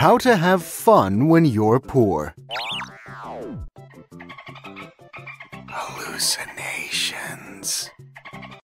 How to have fun when you're poor. Hallucinations.